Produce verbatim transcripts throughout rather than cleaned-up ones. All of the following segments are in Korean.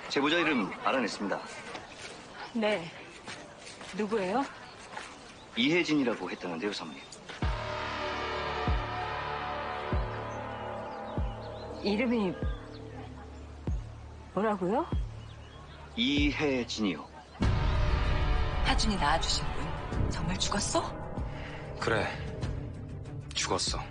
제보자 이름 알아냈습니다. 네. 누구예요? 이혜진이라고 했다는데요, 사모님. 이름이 뭐라고요? 이혜진이요. 하준이 낳아주신 분 정말 죽었어? 그래, 죽었어.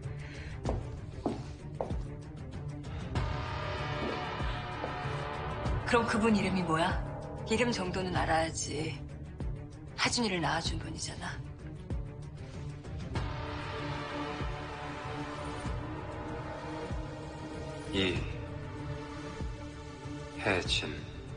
그럼 그분 이름이 뭐야? 이름 정도는 알아야지. 하준이를 낳아준 분이잖아. 이혜진.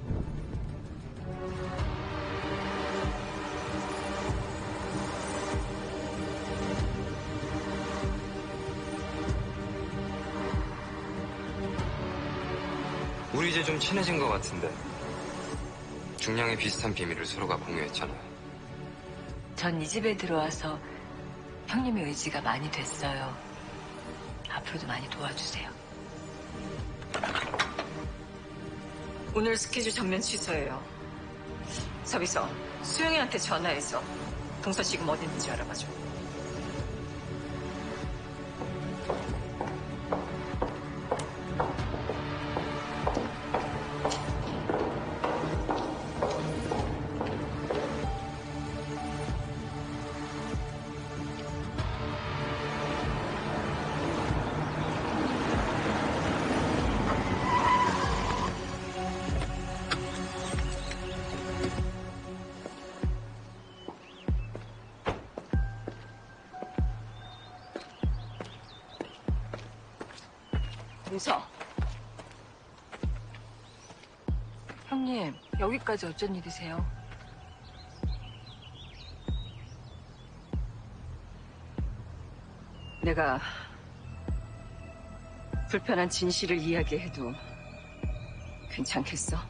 우리 이제 좀 친해진 것 같은데. 중량이 비슷한 비밀을 서로가 공유했잖아. 전 이 집에 들어와서 형님의 의지가 많이 됐어요. 앞으로도 많이 도와주세요. 오늘 스케줄 전면 취소해요. 서비서 수영이한테 전화해서 동서 지금 어디 있는지 알아봐줘. 동서. 형님, 여기까지 어쩐 일이세요? 내가 불편한 진실을 이야기해도 괜찮겠어?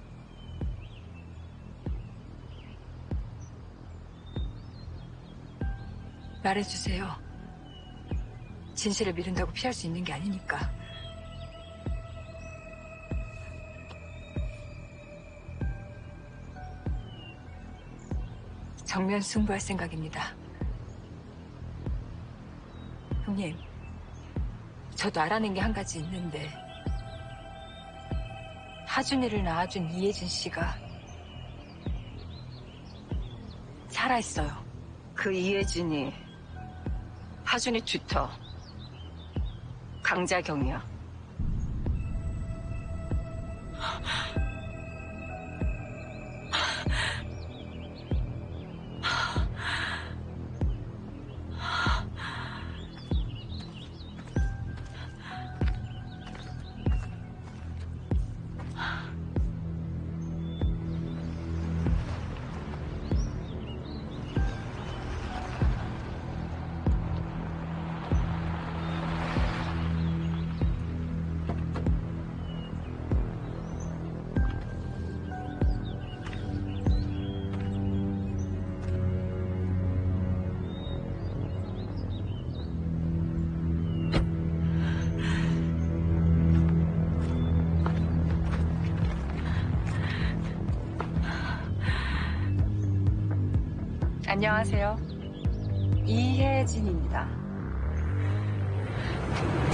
말해주세요. 진실을 미룬다고 피할 수 있는 게 아니니까. 정면 승부할 생각입니다. 형님, 저도 알아낸 게 한 가지 있는데 하준이를 낳아준 이혜진 씨가 살아있어요. 그 이혜진이 하준이 튜터 강자경이야. 안녕하세요. 이혜진입니다.